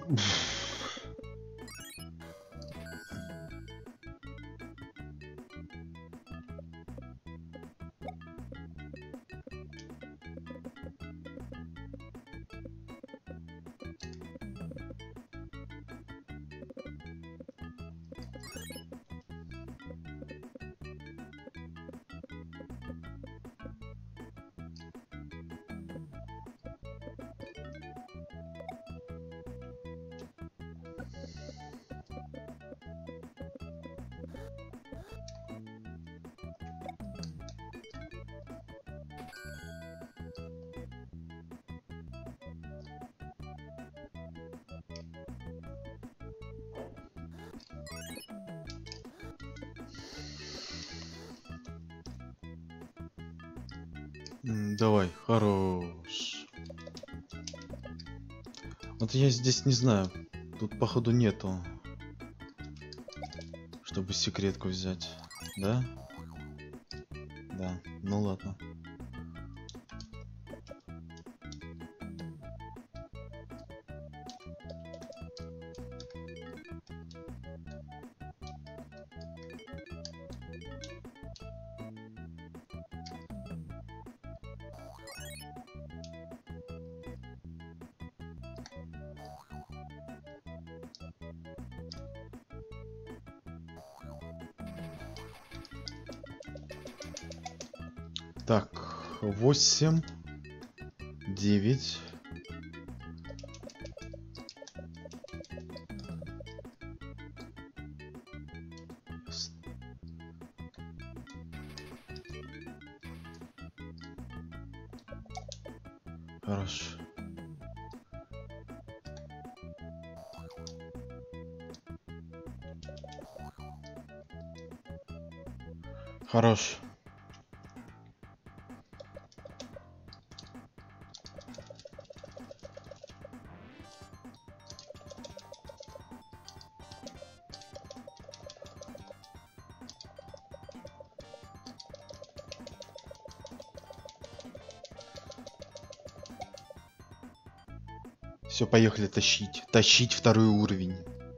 Давай, хорош. Вот я здесь не знаю. Тут походу нету. Чтобы секретку взять. Да? Да. Ну ладно. Так, 8, 9. Хорошо. Хорош. Все, поехали тащить. Тащить второй уровень.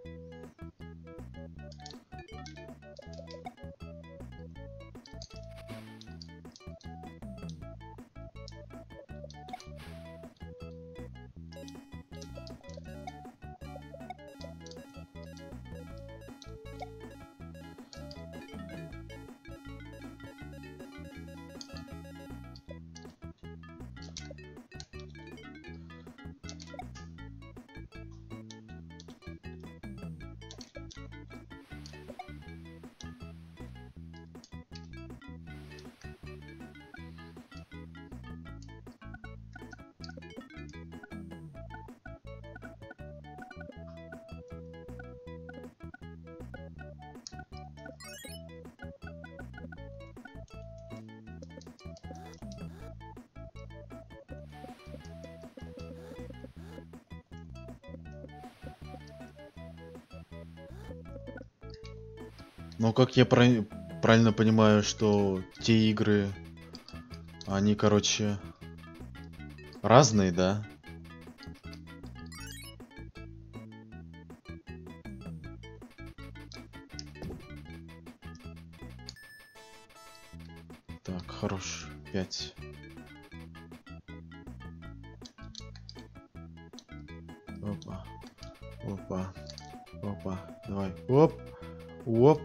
Но как я правильно понимаю, что те игры, они, короче, разные, да? Так, хорош. 5. Опа. Опа. Опа. Давай. Оп. Оп.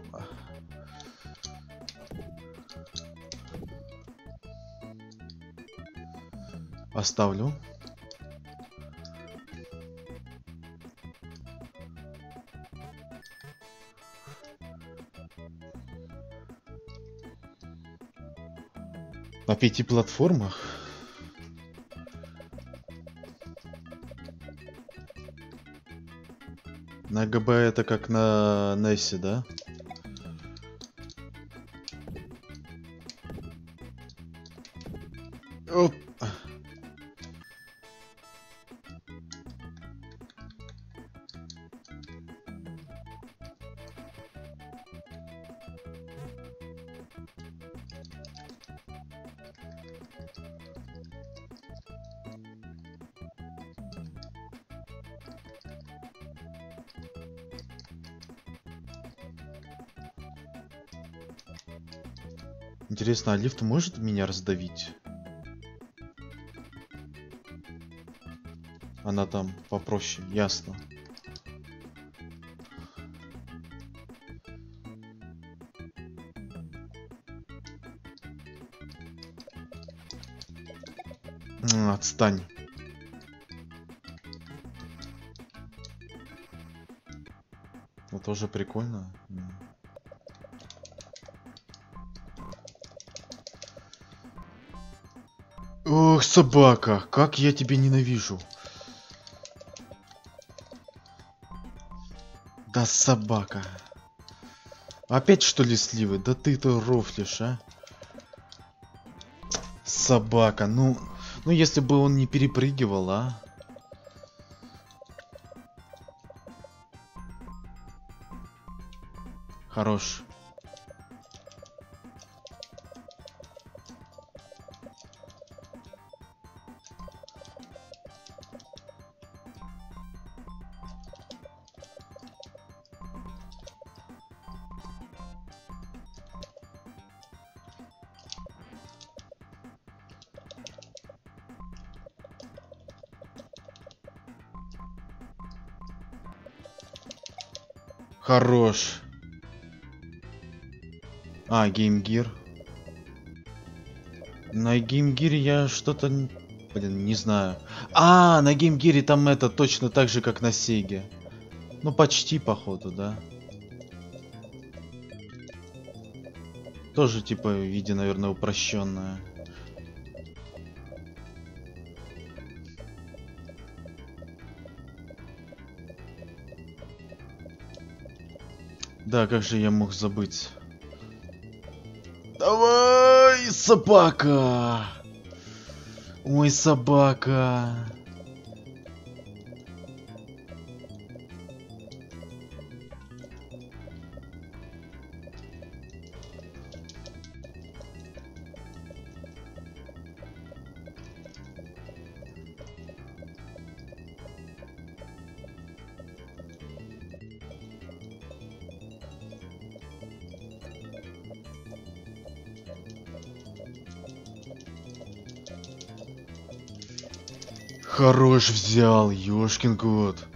Оставлю. На 5 платформах. На ГБ это как на NES, да? Оп. Интересно, а лифт может меня раздавить? Она там попроще, ясно. Отстань. Ну тоже прикольно. Ох, собака, как я тебя ненавижу. Да собака. Опять что ли сливы? Да ты-то рофлишь, а? Собака, ну если бы он не перепрыгивал, а? Хорош. Хорош. А, геймгир. На геймгире я что-то... Блин, не знаю. А, на геймгире там это точно так же, как на Сеге. Ну, почти, походу, да. Тоже, типа, в виде, наверное, упрощенное. Да, как же я мог забыть? Давай, собака! Ой, собака! Хорош взял, ёшкин кот.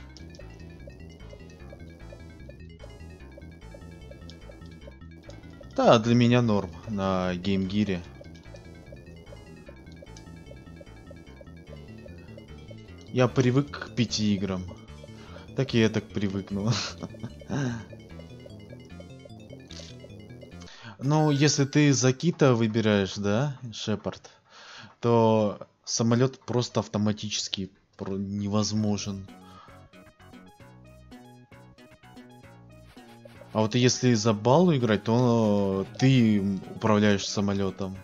Да, для меня норм на геймгире. Я привык к 5 играм. Так и я так привыкну. Ну, если ты за Кита выбираешь, да, Шепард, то самолет просто автоматически невозможен. А вот если за баллу играть, то ты управляешь самолетом.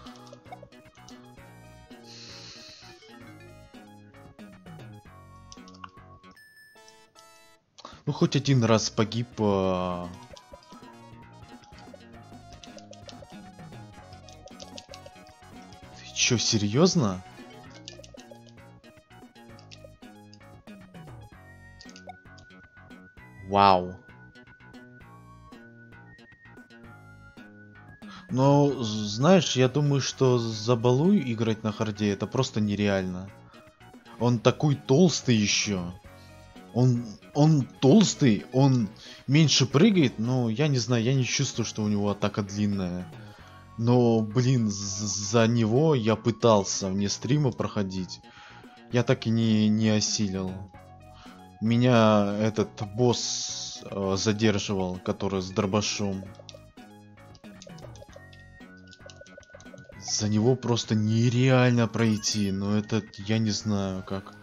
Ну, хоть один раз погиб. Ты чё, серьезно? Вау. Но, знаешь, я думаю, что за балу играть на харде это просто нереально. Он такой толстый еще. Он толстый, он меньше прыгает, но я не знаю, я не чувствую, что у него атака длинная. Но, блин, за него я пытался вне стрима проходить. Я так и не осилил. Меня этот босс задерживал, который с дробашом. За него просто нереально пройти, но это я не знаю как.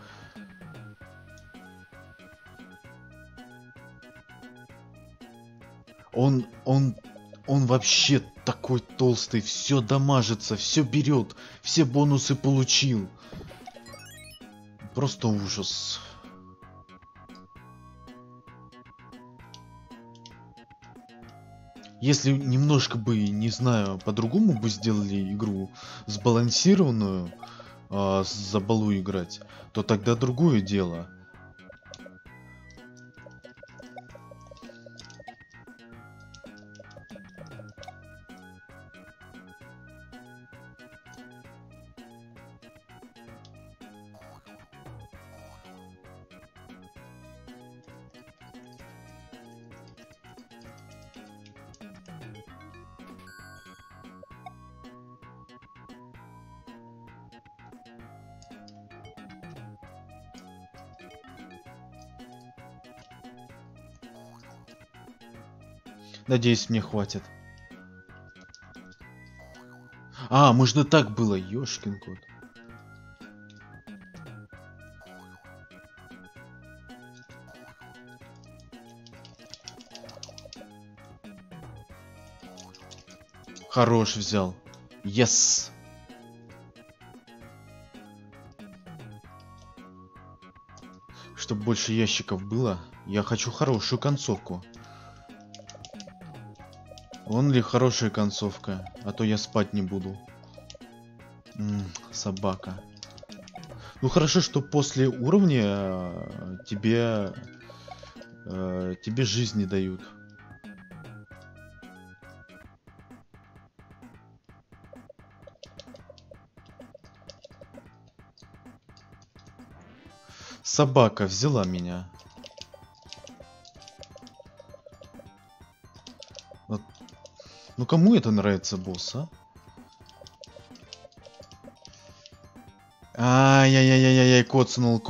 Он вообще такой толстый, все дамажится, все берет, все бонусы получил. Просто ужас. Если немножко бы, не знаю, по-другому бы сделали игру, сбалансированную, за балу играть, то тогда другое дело. Надеюсь, мне хватит. А, можно так было, ёшкин кот. Хорош взял. Yes. Чтобы больше ящиков было, я хочу хорошую концовку. Вон ли хорошая концовка, а то я спать не буду. Собака. Ну хорошо, что после уровня тебе жизни дают. Собака взяла меня. Вот. Ну кому это нравится, босс, а? Ай-яй-яй-яй-яй, коцнул.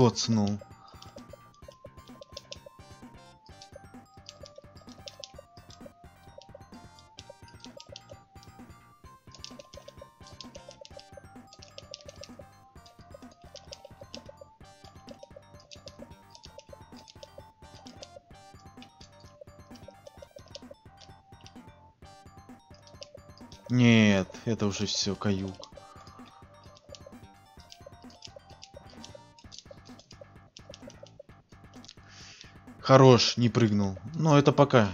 Нет, это уже все каюк. Хорош, не прыгнул. Но это пока.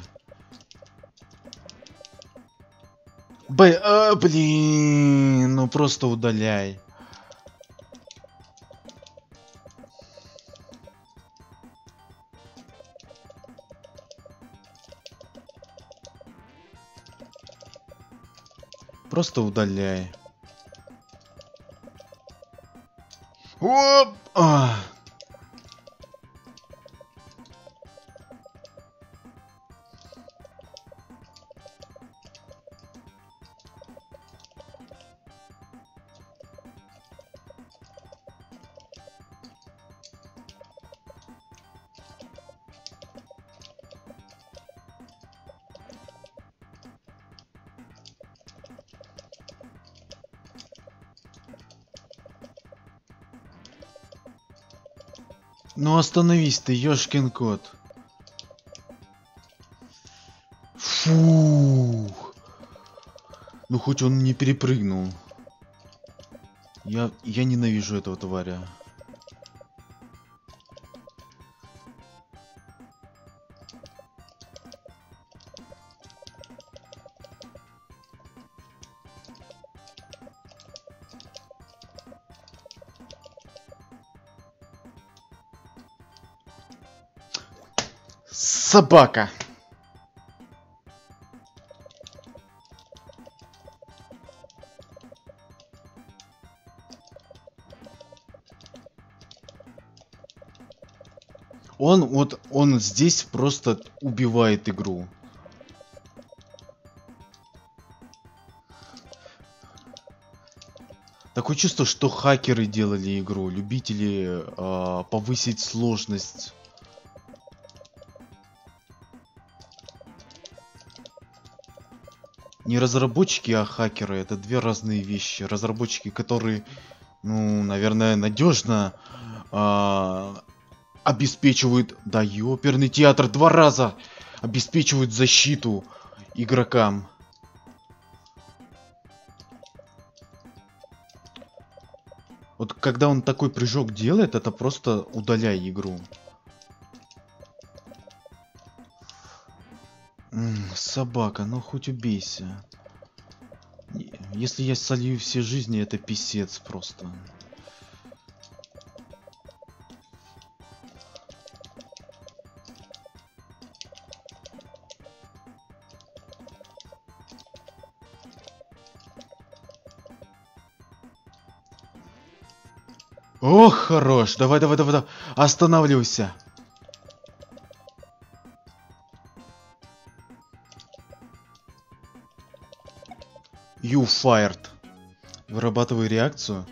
Блин, ну просто удаляй. Просто удаляй. Оп! Ну остановись ты, ёшкин кот. Фух. Ну хоть он не перепрыгнул. Я ненавижу этого тваря. Собака. Он здесь просто убивает игру. Такое чувство, что хакеры делали игру, любители повысить сложность. Не разработчики, а хакеры. Это две разные вещи. Разработчики, которые, ну, наверное, надежно обеспечивают... Да ёперный театр, 2 раза обеспечивают защиту игрокам. Вот когда он такой прыжок делает, это просто удаляй игру. Собака, ну хоть убейся. Если я солью все жизни, это писец просто. Ох, хорош. Давай. Останавливайся. You fired. Вырабатывай реакцию.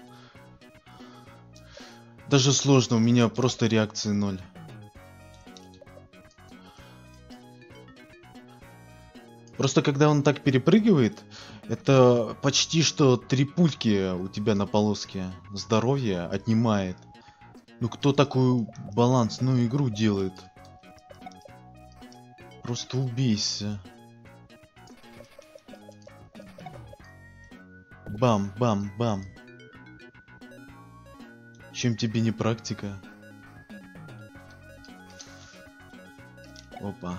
Даже сложно, у меня просто реакции 0. Просто когда он так перепрыгивает, это почти что 3 пульки у тебя на полоске здоровья отнимает. Ну кто такую балансную игру делает? Просто убейся. Бам, бам, бам. Чем тебе не практика? Опа.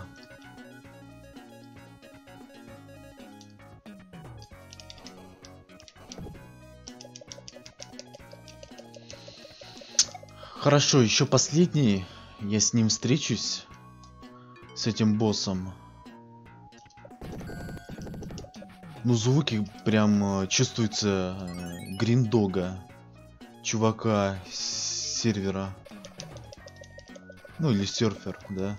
Хорошо, еще последний. Я с ним встречусь. С этим боссом. Ну, звуки прям чувствуются гриндога. Чувака с сервера. Ну, или серфер, да.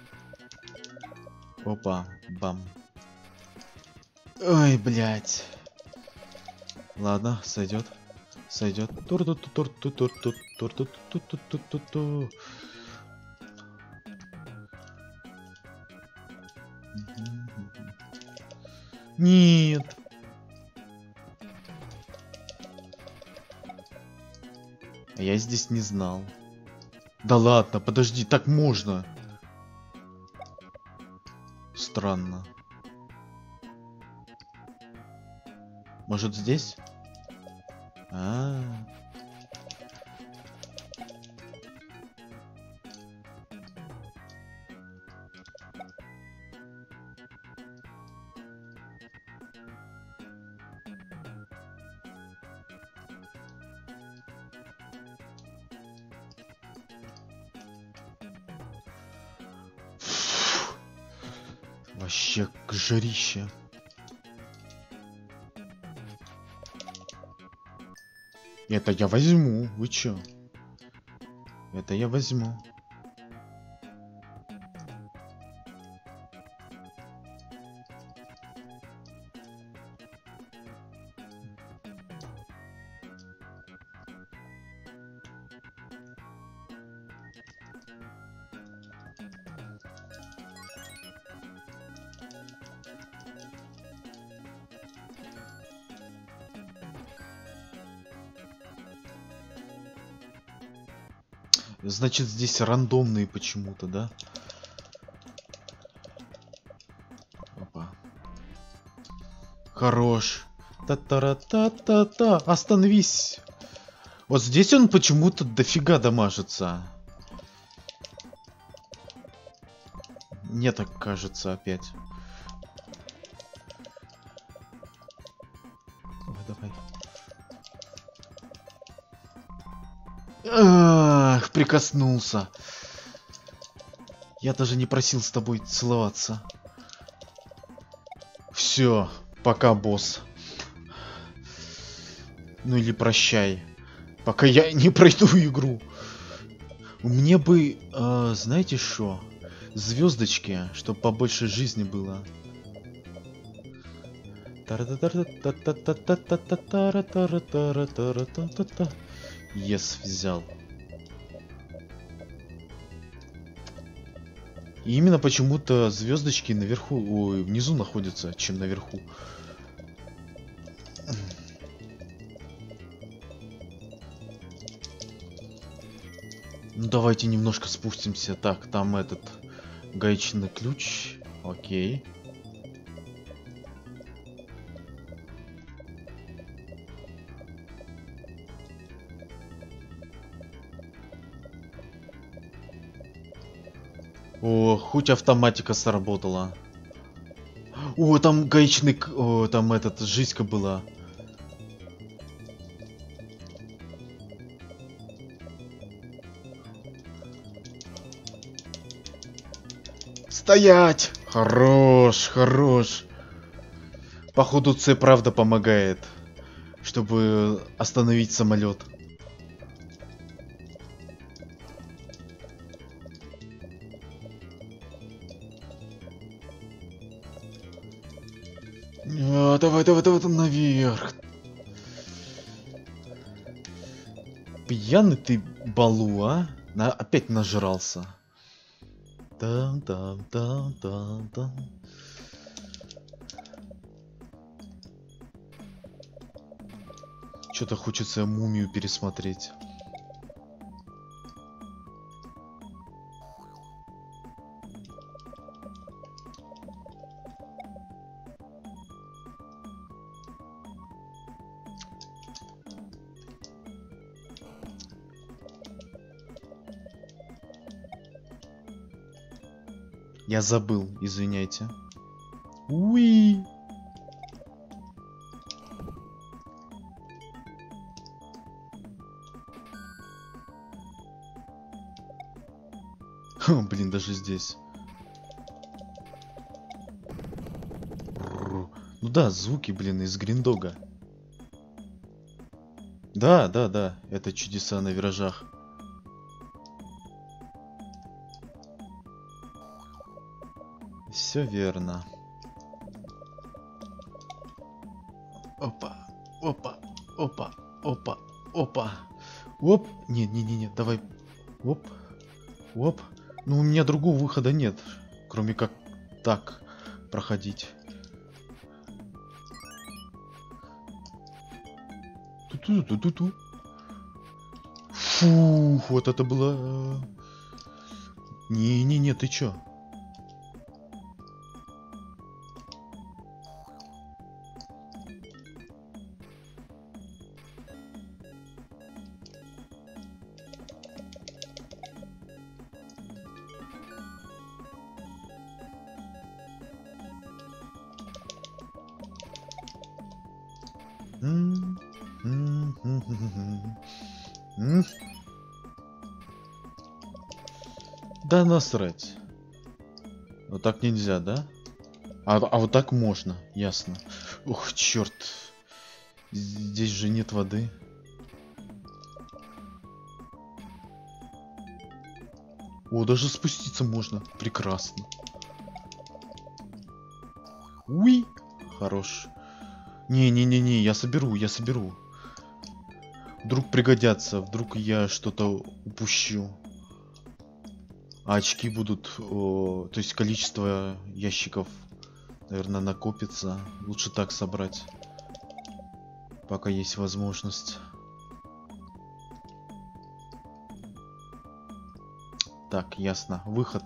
Опа, бам. Ой, блядь. Ладно, сойдет. Сойдет. Нет. Я здесь не знал. Да ладно, подожди, так можно. Странно. Может здесь? Вообще жарище. Это я возьму. Вы чё? Это я возьму. Значит, здесь рандомные почему-то, да? Опа. Хорош. Та-та-ра-та-та-та. Остановись. Вот здесь он почему-то дофига дамажится. Мне так кажется опять. Давай, давай. Ах, прикоснулся. Я даже не просил с тобой целоваться. Все, пока, босс. Ну или прощай. Пока я не пройду игру. Мне бы, знаете что? Звездочки, чтобы побольше жизни было. Yes, взял. И именно почему-то звездочки наверху, ой, внизу находятся, чем наверху. Ну давайте немножко спустимся. Так, там этот гаечный ключ. Окей. О, хоть автоматика сработала. О, там гаечный... О, там этот, жизнька была. Стоять! Хорош, хорош. Походу, С правда помогает, чтобы остановить самолет. Давай, давай, давай, там наверх. Пьяный ты, балу, а? Опять нажрался. Там. Что-то хочется мумию пересмотреть. Я забыл, извиняйте. Уи. Блин, даже здесь. Ну да, звуки, блин, из Гриндога. Да, да, да, это чудеса на виражах. Все верно. Опа, опа, опа, опа, опа. Оп. Не, давай. Оп, оп. Ну, у меня другого выхода нет, кроме как так проходить. Ту-ту-ту-ту-ту. Фух, вот это было... Не, ты чё? Да насрать. Вот так нельзя, да? А вот так можно, ясно. Ух, черт. Здесь же нет воды. О, даже спуститься можно. Прекрасно. Уи. Хорош. Не, я соберу. Вдруг пригодятся, вдруг я что-то упущу. А очки будут, то есть количество ящиков, наверное, накопится. Лучше так собрать, пока есть возможность. Так, ясно. Выход.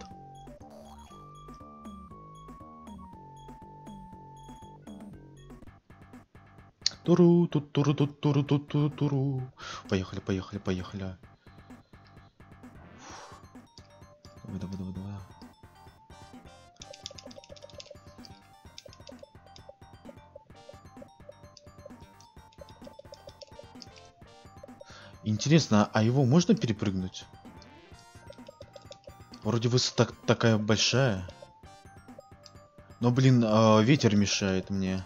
Туру, тут туру, тут туру, тут туру, туру. Поехали. Давай. Интересно, а его можно перепрыгнуть? Вроде высота такая большая. Но, блин, ветер мешает мне.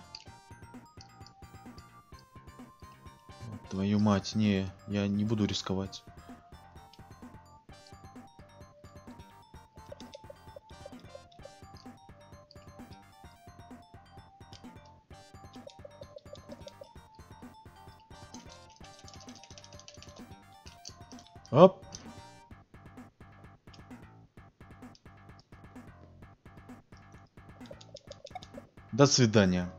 Твою мать, не, я не буду рисковать. Оп. До свидания.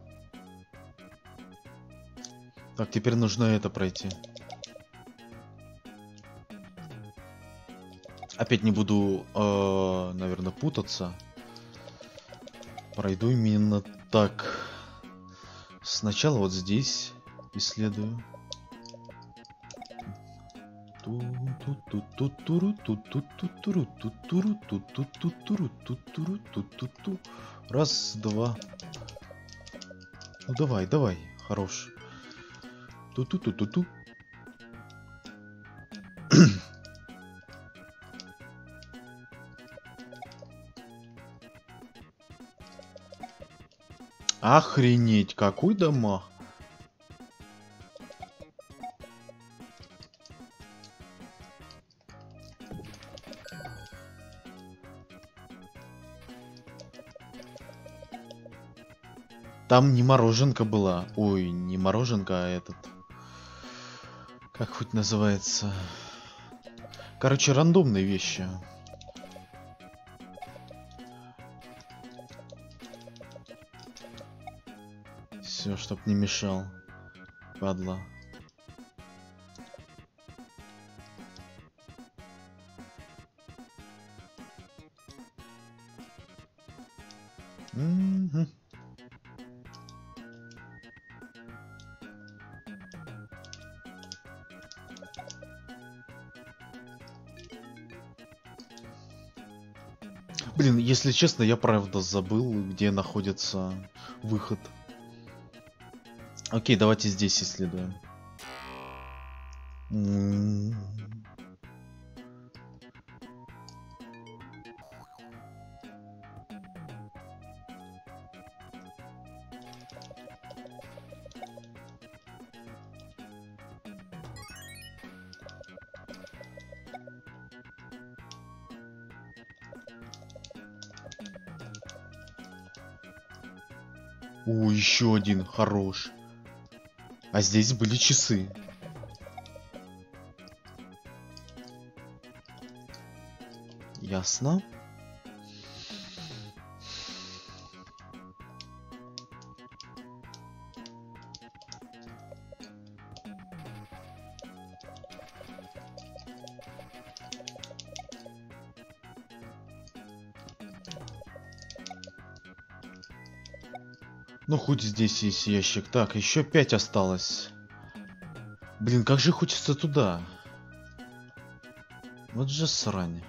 Так, теперь нужно это пройти. Опять не буду, наверное, путаться. Пройду именно так. Сначала вот здесь исследую. Раз, два. Ну давай, хорош. Ту-ту-ту-ту-ту. Охренеть, какой дамаг. Там не мороженка была. Ой, не мороженка, а этот... Как хоть называется? Короче, рандомные вещи. Все, чтоб не мешал. Падла. Мгм. Блин, если честно, я правда забыл, где находится выход. Окей, давайте здесь исследуем. О, еще один, хорош. А здесь были часы. Ясно. Ну, хоть здесь есть ящик. Так, еще 5 осталось. Блин, как же хочется туда. Вот же срань.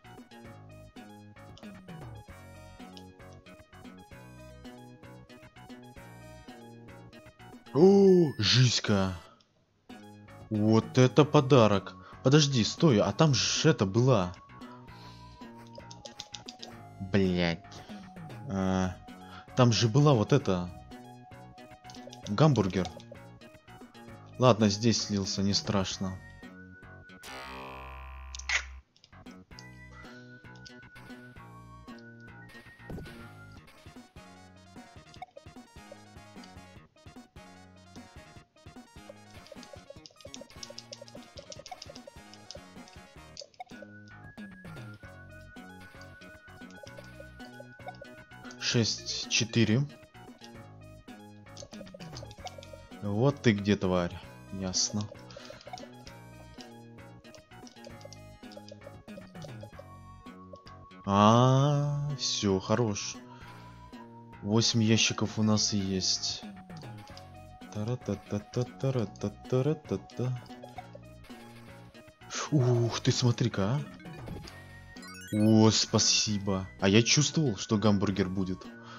О, жизнька. Вот это подарок. Подожди, стой, а там же это была. Блять. Там же была вот это. Гамбургер. Ладно, здесь слился, не страшно. Шесть, 4. Вот ты где, тварь. Ясно. Все, хорош. 8 ящиков у нас и есть. Тара-та-та-та-тара-та-тара-та-та. Ух ты, смотри-ка, а. О, спасибо. А я чувствовал, что гамбургер будет.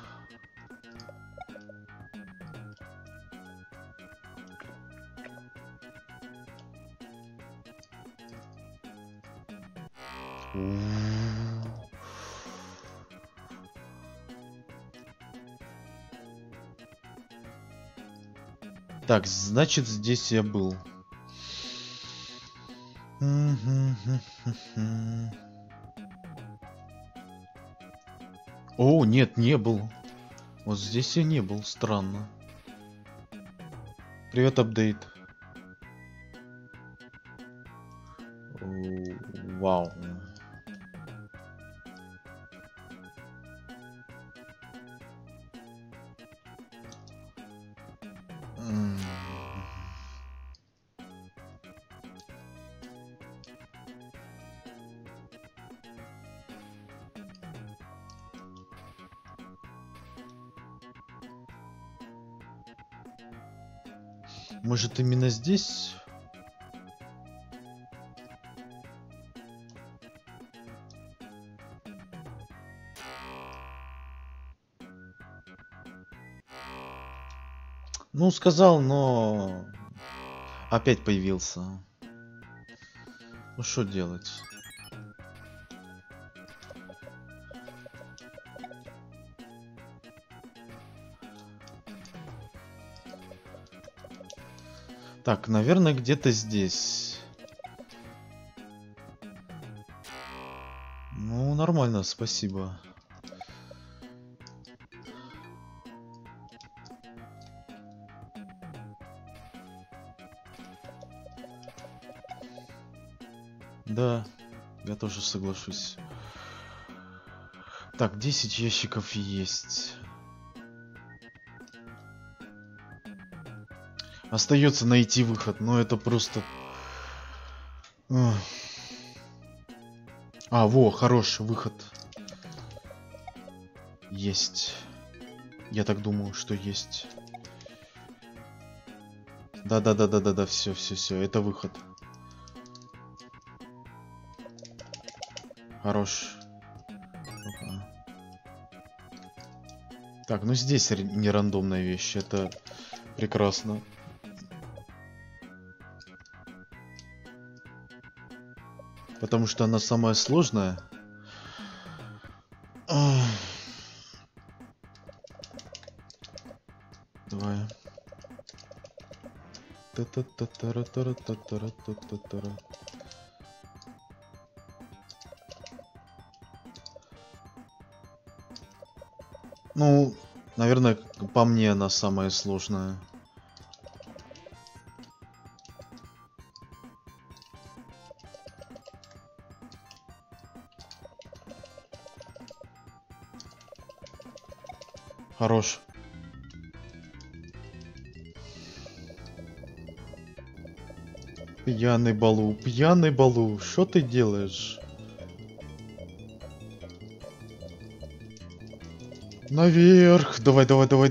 Так, значит, здесь я был. О, нет, не был. Вот здесь я не был, странно. Привет, апдейт. Вау. Может, именно здесь? Ну, сказал, но опять появился. Ну, что делать? Так, наверное, где-то здесь. Ну, нормально, спасибо. Да, я тоже соглашусь. Так, 10 ящиков есть. Остается найти выход, но это просто... во, хороший выход. Есть. Я так думаю, что есть. Да, все, это выход. Хорош. Опа. Так, ну здесь не рандомная вещь, это прекрасно. Потому что она самая сложная. Давай. Ну, наверное, по мне она самая сложная. Хорош. Пьяный Балу, что ты делаешь? Наверх! Давай.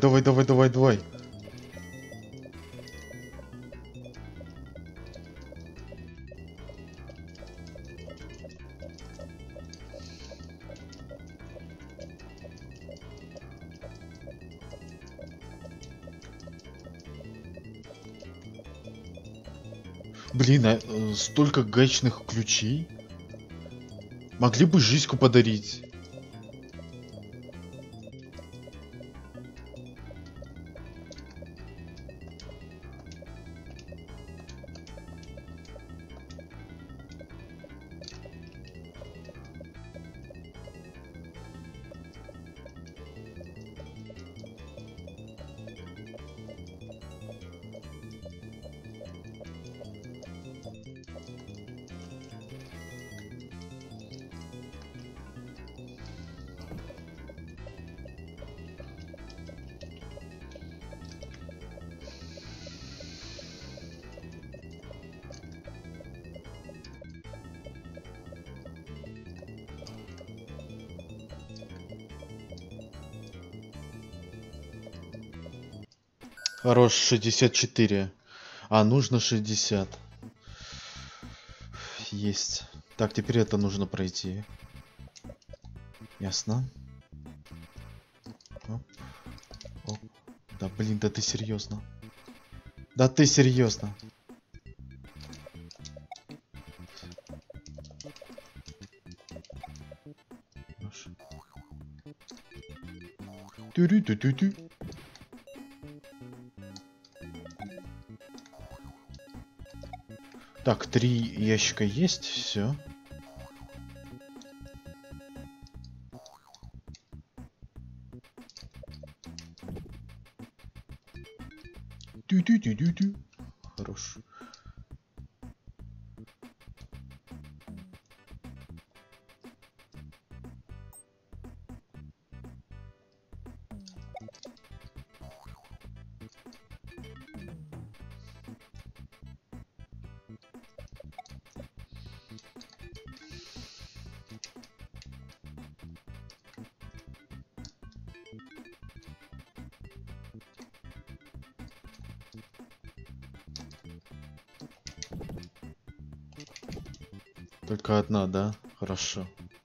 Блин, столько гаечных ключей. Могли бы жизньку подарить. Хорош, 64. А, нужно 60. Есть. Так, теперь это нужно пройти. Ясно. Оп. Оп. Да блин, да ты серьезно? Да ты серьезно? Тю-рю-тю-тю-тю. Так, 3 ящика есть, все. Тю-тю-тю-тю-тю. Хорош. Только одна, да? Хорошо.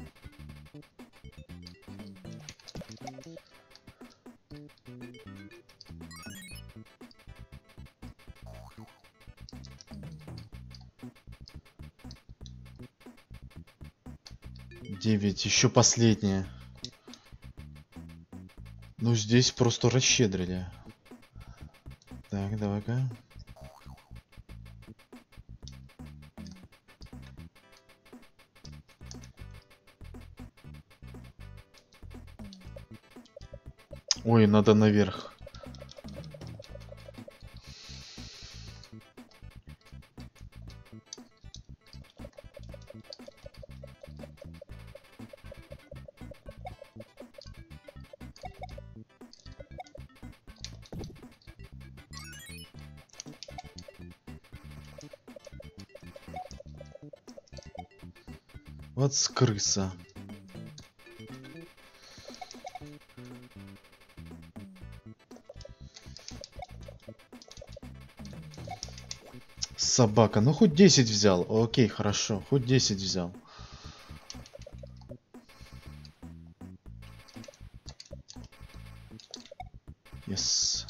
Девять, еще последняя. Ну здесь просто расщедрили. Так, давай-ка. Ой, надо наверх. Вот с крыса. Собака. Ну хоть 10 взял. Окей, хорошо. Хоть 10 взял. Yes.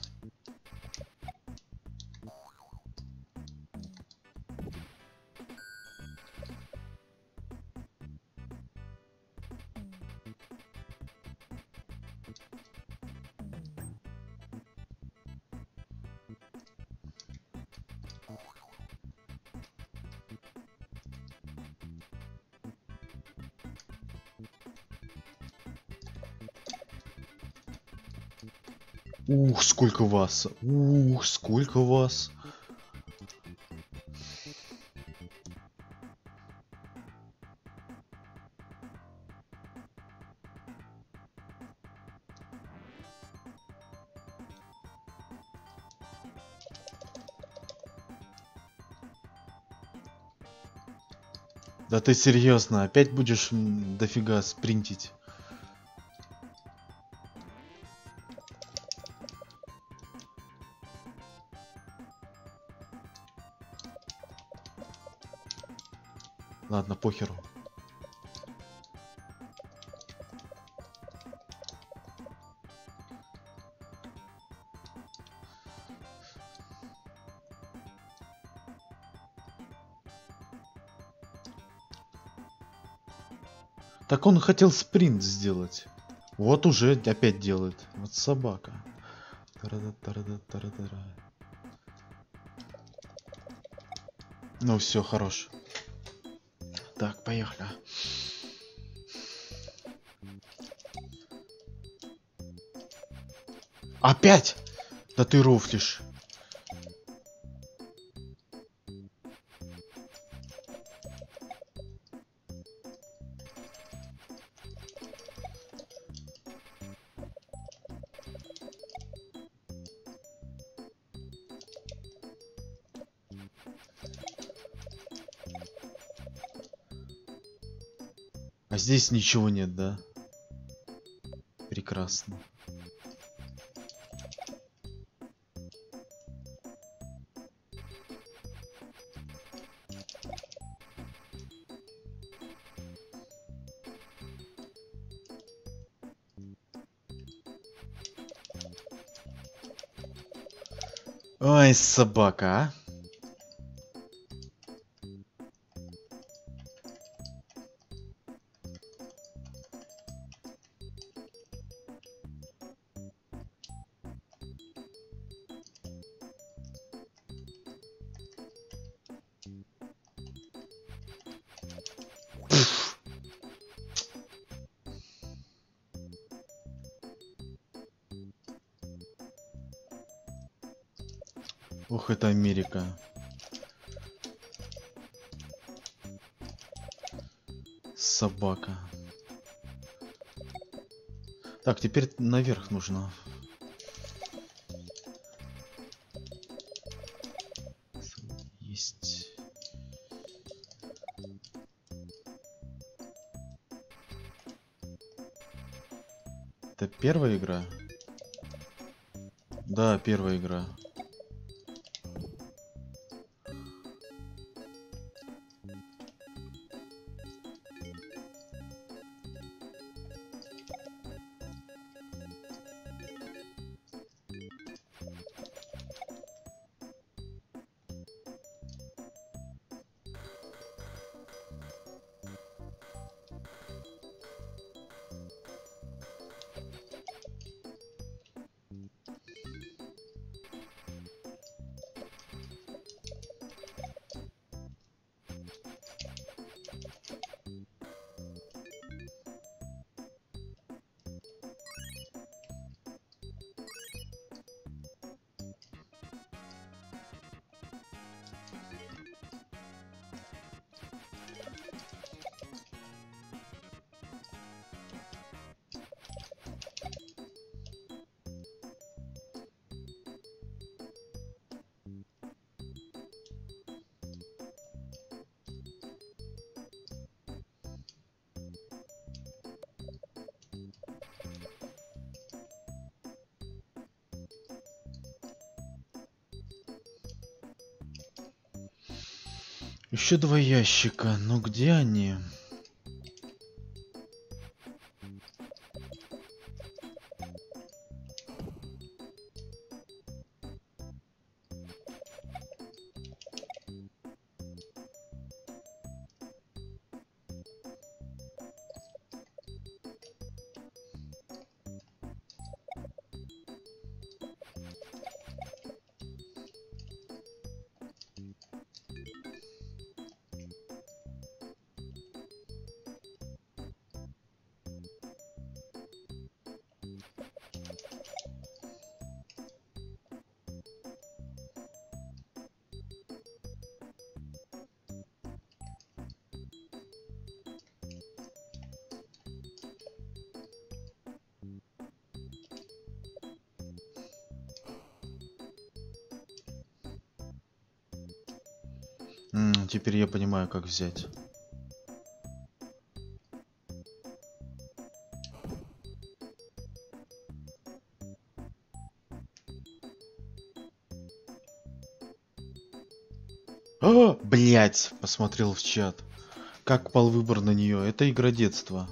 Ух, сколько вас. Ух, сколько вас. Да ты серьезно, опять будешь дофига спринтить? Ладно, похеру. Так он хотел спринт сделать. Вот уже опять делает. Вот собака. Тара-да-тара-да-тара-тара. Ну все, хорош. Так, поехали. Опять? Да ты рофлишь. А здесь ничего нет, да? Прекрасно. Ой, собака, а. Ох, это Америка. Собака. Так, теперь наверх нужно. Есть. Это первая игра? Да, первая игра. Еще 2 ящика. Но где они? Теперь я понимаю, как взять. Блять, посмотрел в чат. Как пал выбор на нее. Это игра детства.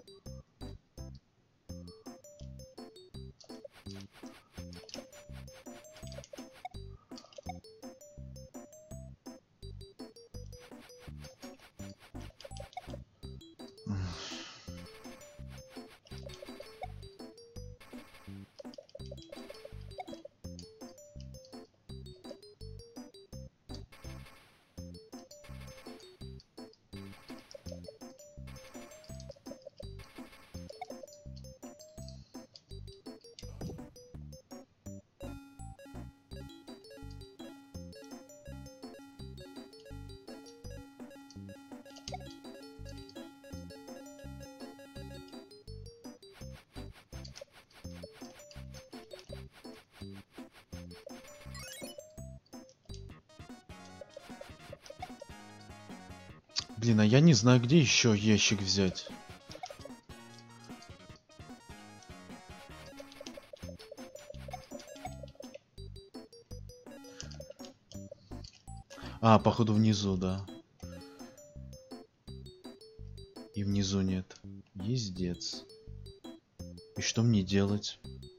Блин, а я не знаю, где еще ящик взять. А, походу внизу, да. И внизу нет. Ездец. И что мне делать?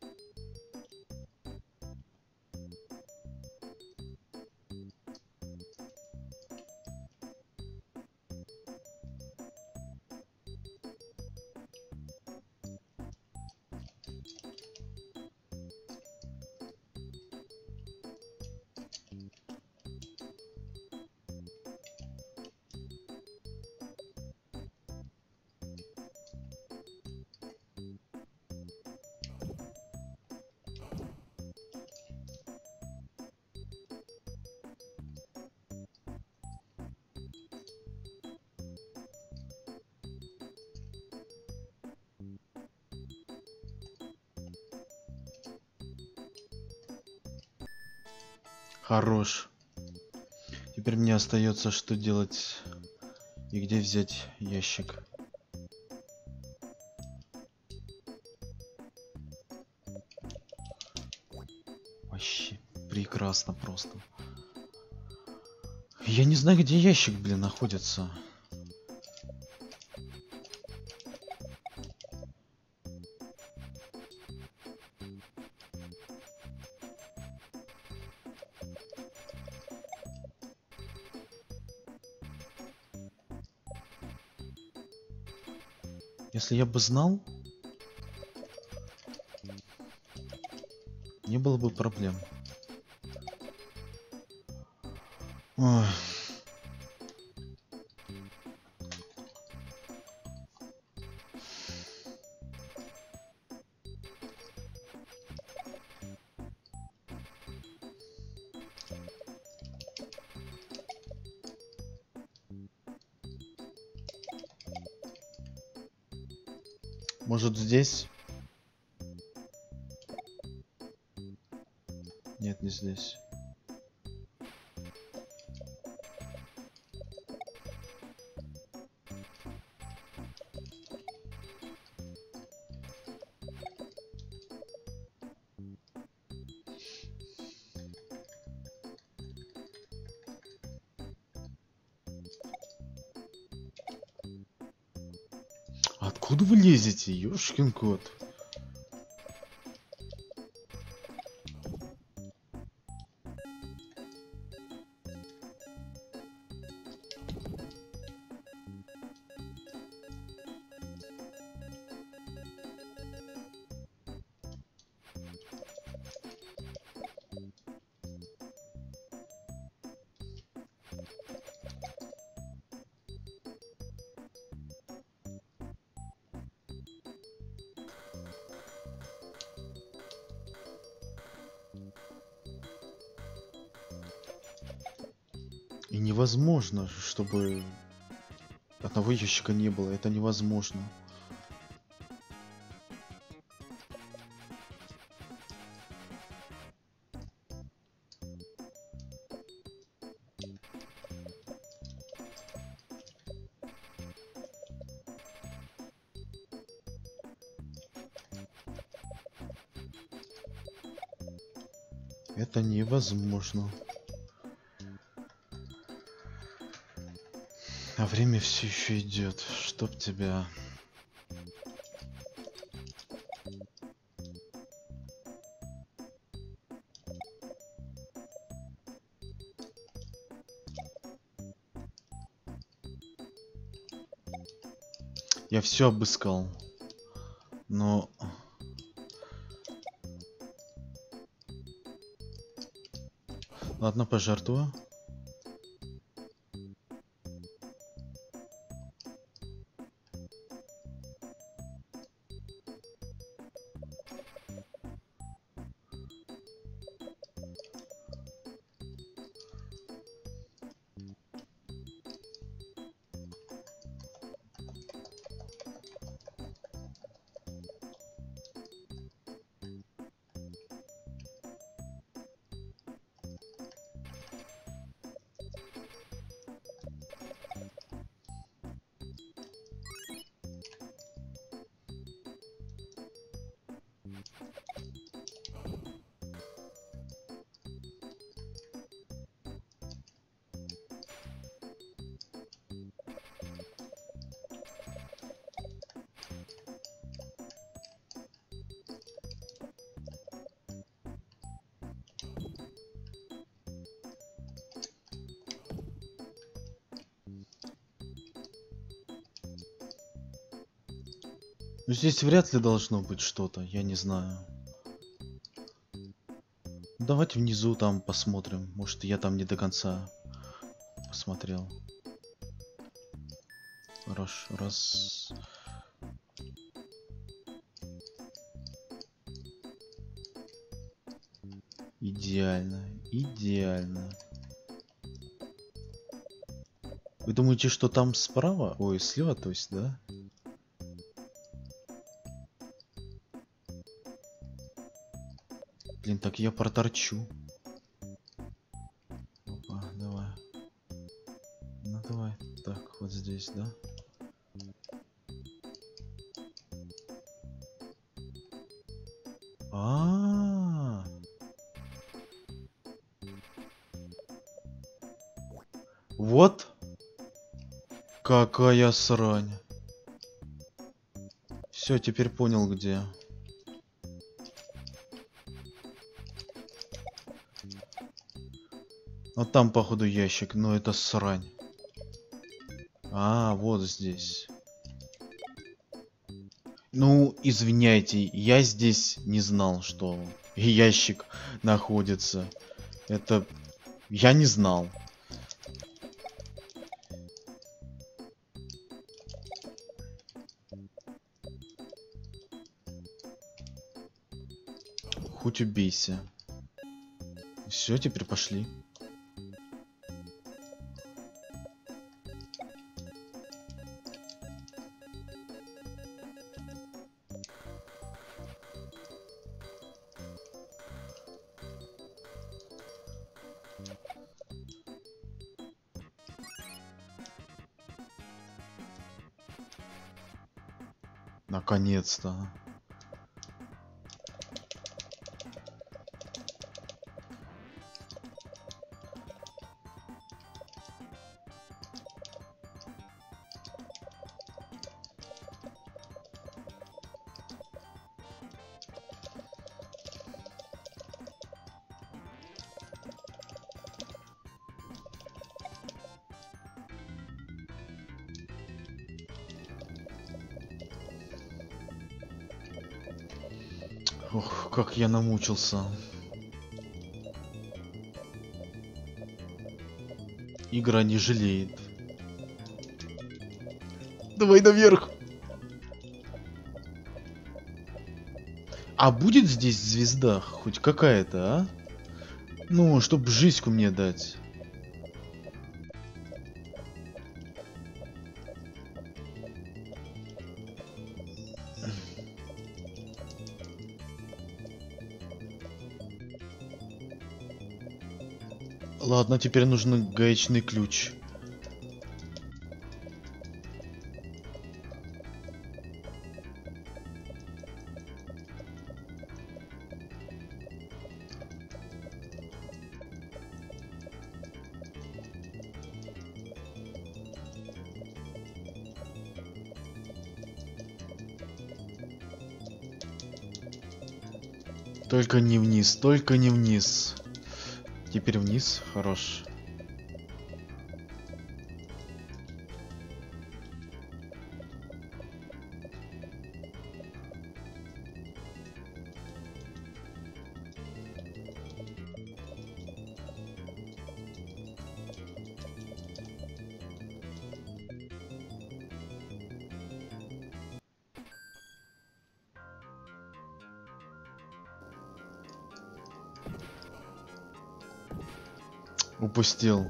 Хорош. Теперь мне остается что делать и где взять ящик. Вообще прекрасно просто. Я не знаю, где ящик, блин, находится. Если я бы знал, не было бы проблем. Ой. Может здесь? Нет, не здесь. Откуда вы лезете, ёшкин кот? И невозможно, чтобы одного ящика не было. Это невозможно. Это невозможно. А время все еще идет. Чтоб тебя. Я все обыскал. Но... Ладно, пожертвую. Ну, здесь вряд ли должно быть что-то, я не знаю. Давайте внизу там посмотрим. Может, я там не до конца посмотрел. Раз. Идеально. Вы думаете, что там справа? Ой, слева, то есть, да? Блин, так я проторчу. Опа, давай. Ну давай, так, вот здесь, да? Вот какая срань. Все, теперь понял, где. Вот там, походу, ящик, но это срань. А, вот здесь. Ну, извиняйте, я здесь не знал, что ящик находится. Это... Я не знал. Хоть убейся. Все, теперь пошли. Наконец-то. Ох, как я намучился. Игра не жалеет. Давай наверх. А будет здесь звезда хоть какая-то, а? Ну, чтобы жизньку мне дать. Ладно, теперь нужен гаечный ключ. Только не вниз, только не вниз. Теперь вниз, хорош. Упустил.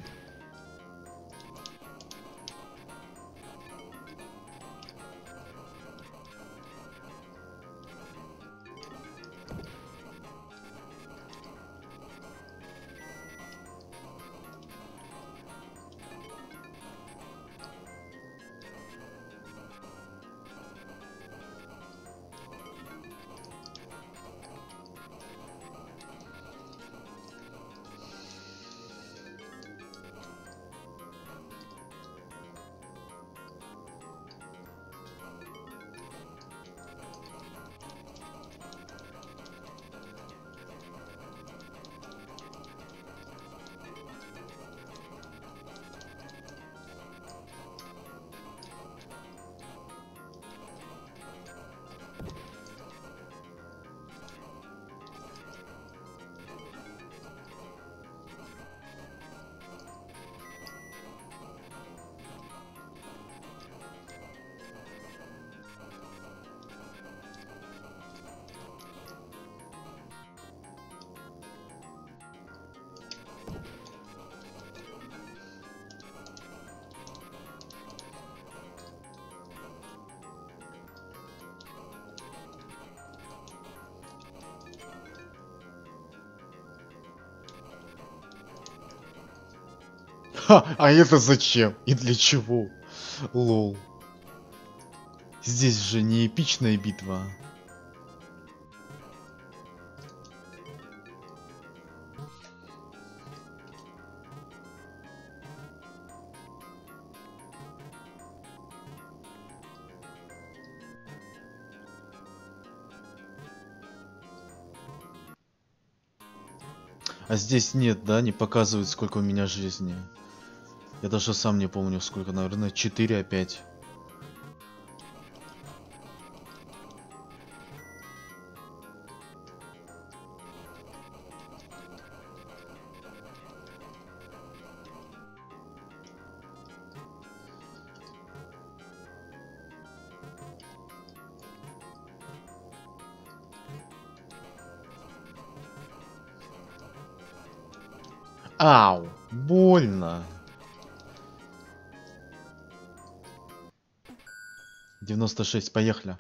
Ха, а это зачем? И для чего? Лол. Здесь же не эпичная битва. А здесь нет, да? Не показывает, сколько у меня жизни. Я даже сам не помню, сколько, наверное, 4 опять. Ау, больно. 96, поехали.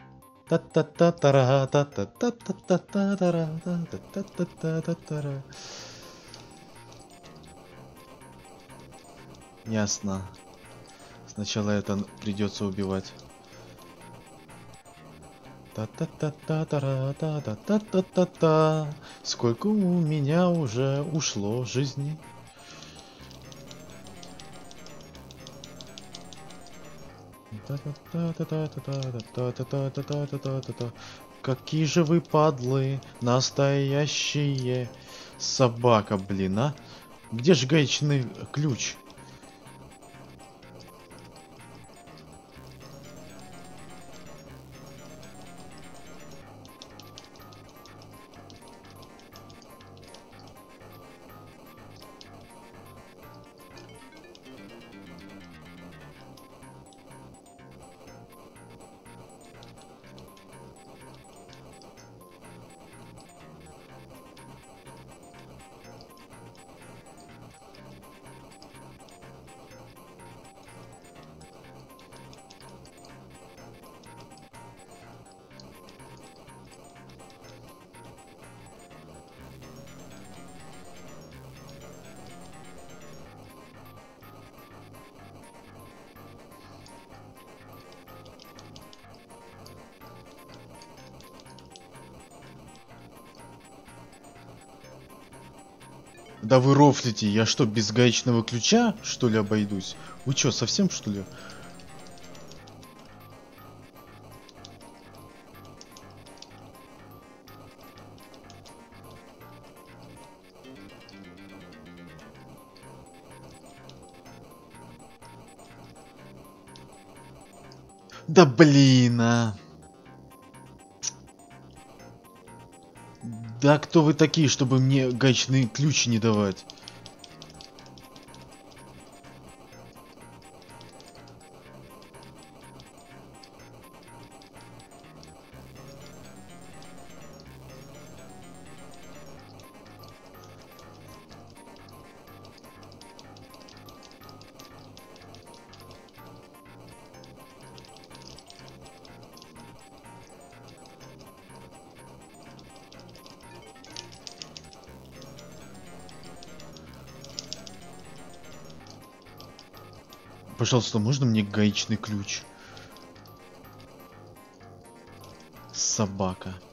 Ясно. Сначала это придется убивать. Та-та-та-та-та-та-та-та-та-та. Сколько у меня уже ушло жизни? Какие же вы падлы, настоящие. Собака, блин, а? Где же гаечный ключ? Да вы рофлите, я что, без гаечного ключа, что ли, обойдусь? Вы чё, совсем, что ли? Да блин, а! Да кто вы такие, чтобы мне гаечные ключи не давать? Пожалуйста, можно мне гаечный ключ? Собака.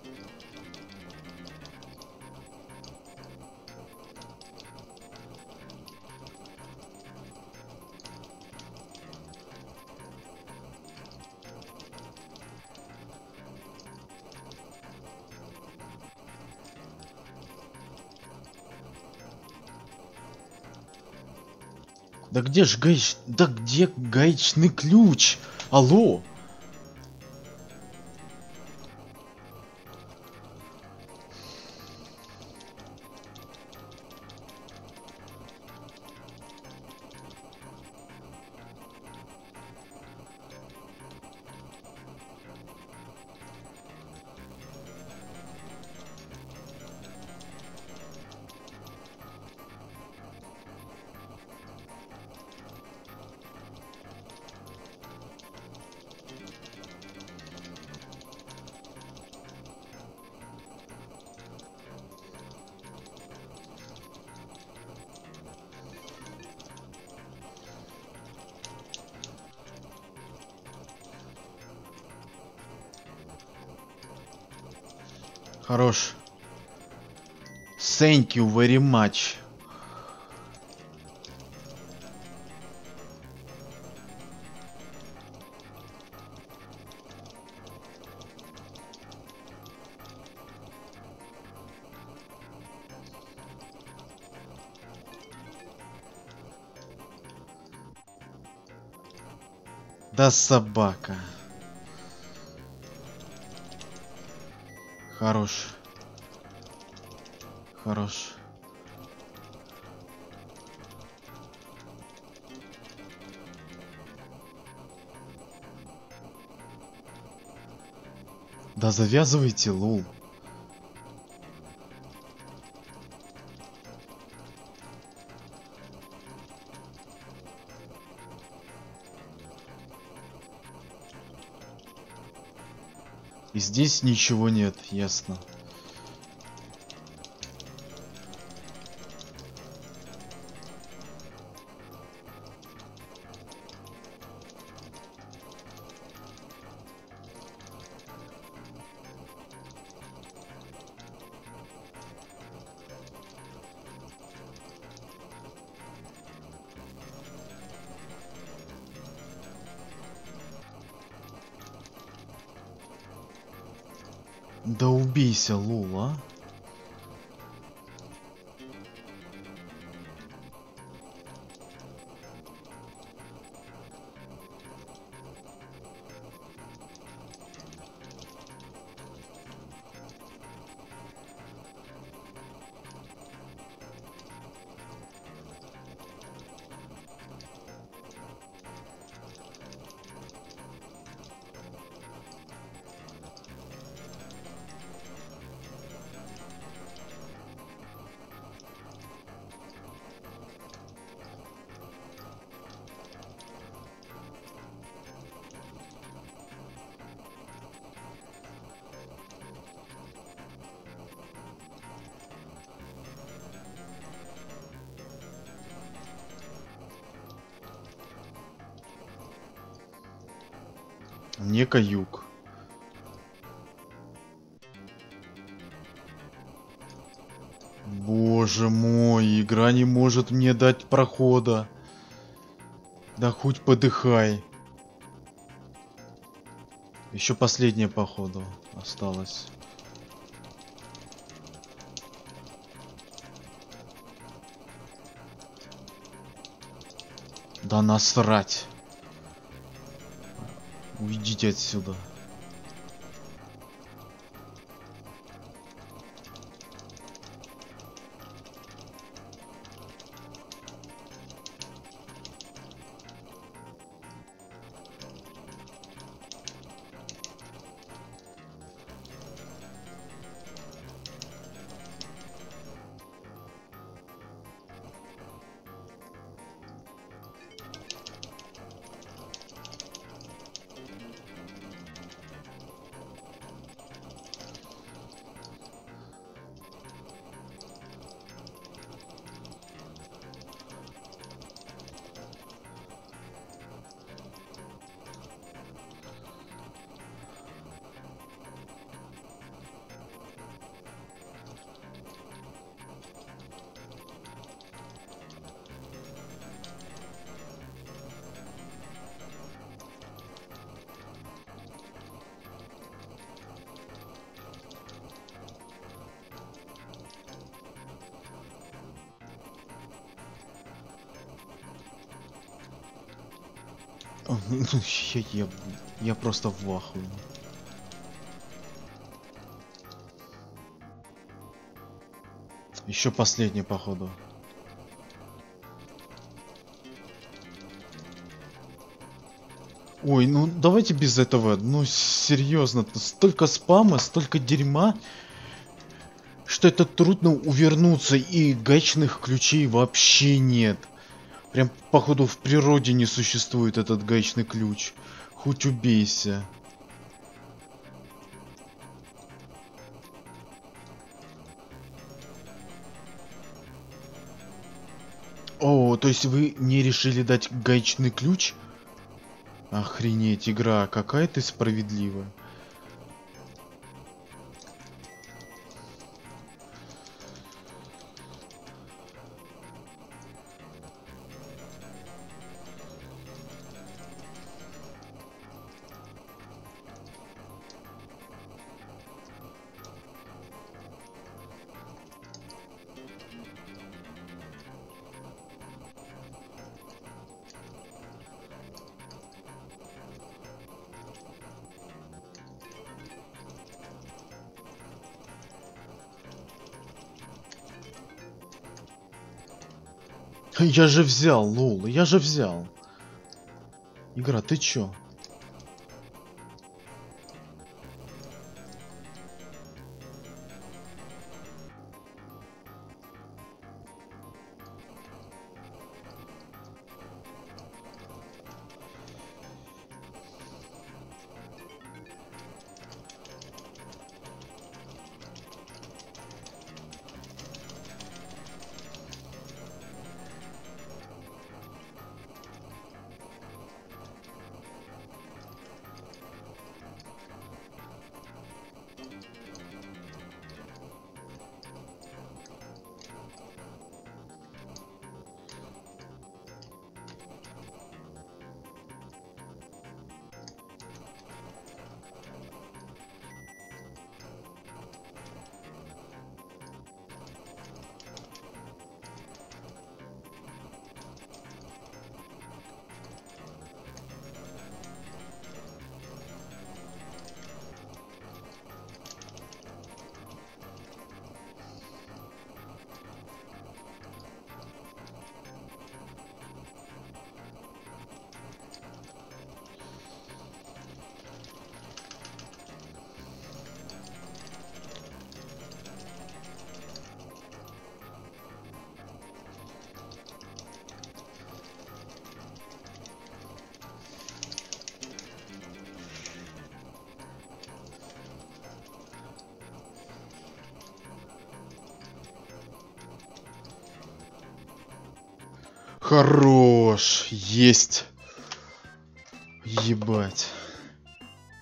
Да где ж Да где гаечный ключ? Алло? Хорош. Thank you very much. Да собака. Хорош. Хорош. Да завязывайте, лол. И здесь ничего нет, ясно. Да убейся, лол, а? Не каюк. Боже. Боже мой, игра не может мне дать прохода. Да хоть подыхай. Еще последняя, походу, осталось. Да насрать. Уйдите отсюда. Я просто в ахуе. Еще последний, походу. Ой, ну давайте без этого. Ну серьезно, столько спама, столько дерьма, что это трудно увернуться, и гаечных ключей вообще нет. Прям, походу, в природе не существует этот гаечный ключ. Хоть убейся. О, то есть вы не решили дать гаечный ключ? Охренеть, игра, какая ты справедливая. Я же взял, лол, я же взял. Игра, ты чё? Хорош, есть. Ебать.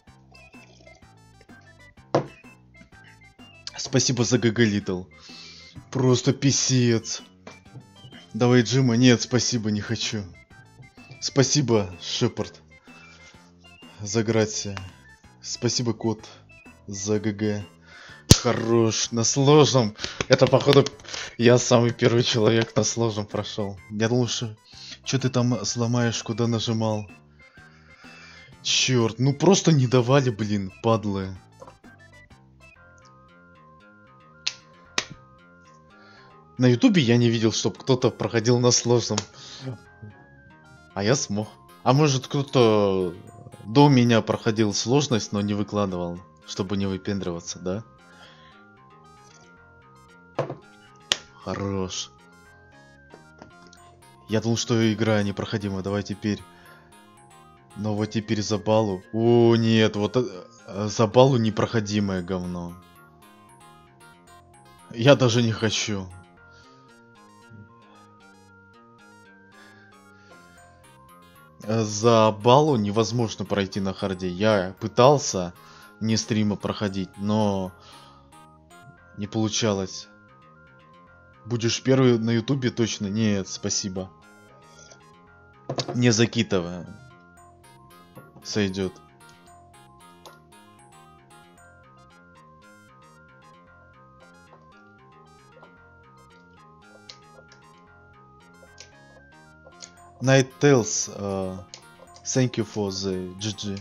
Спасибо за ГГ Литл. Просто писец. Давай, Джима. Нет, спасибо, не хочу. Спасибо, Шепард. За грация. Спасибо, кот. За ГГ. Хорош. На сложном. Это, походу, я самый первый человек на сложном прошел. Я думал, что ты там сломаешь, куда нажимал. Черт, ну просто не давали, блин, падлы. На ютубе я не видел, чтобы кто-то проходил на сложном. А я смог. А может кто-то до меня проходил сложность, но не выкладывал, чтобы не выпендриваться, да? Хорош. Я думал, что игра непроходима. Давай теперь. Но вот теперь за балу. О, нет, вот за балу непроходимое говно. Я даже не хочу. За балу невозможно пройти на харде. Я пытался не стрима проходить, но не получалось. Будешь первый на ютубе точно? Нет, спасибо. Не закидывая. Сойдет. Night Tales, thank you for the GG.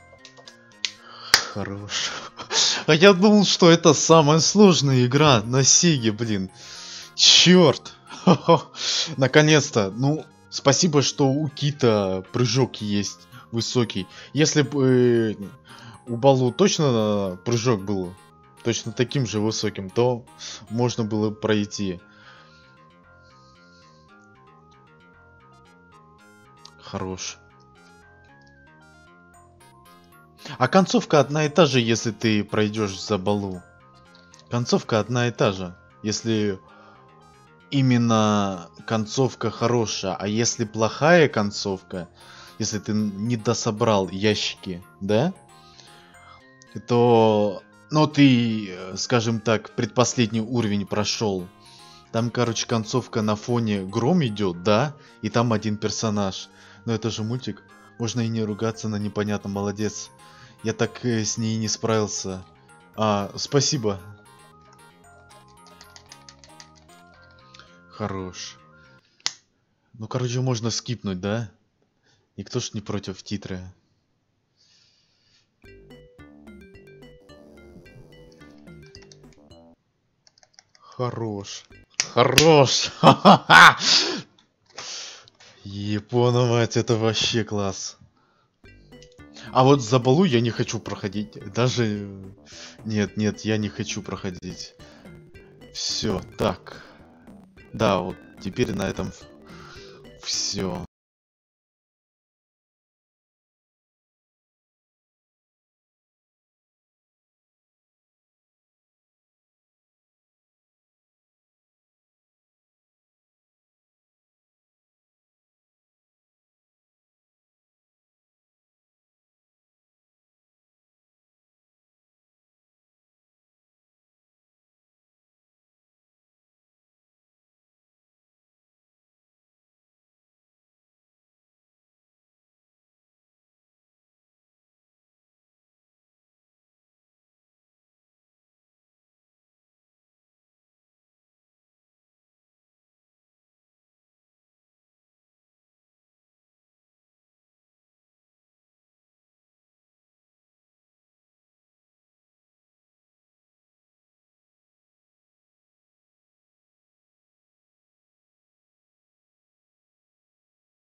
Хорош. А я думал, что это самая сложная игра на Сеге, блин. Черт. Наконец-то. Ну, спасибо, что у Кита прыжок есть высокий. Если бы у Балу точно прыжок был точно таким же высоким, то можно было пройти. Хорош. А концовка одна и та же, если ты пройдешь за Балу. Концовка одна и та же, если именно концовка хорошая. А если плохая концовка, если ты не дособрал ящики, да? То, ну ты, скажем так, предпоследний уровень прошел. Там, короче, концовка на фоне гром идет, да? И там один персонаж. Но это же мультик. Можно и не ругаться на непонятно, молодец. Я так с ней не справился. Спасибо. Хорош. Ну, короче, можно скипнуть, да? Никто ж не против титры. Хорош. Хорош. Япона, мать, это вообще класс. А вот за Балу я не хочу проходить. Даже... Нет, я не хочу проходить. Все, так. Да, вот теперь на этом все.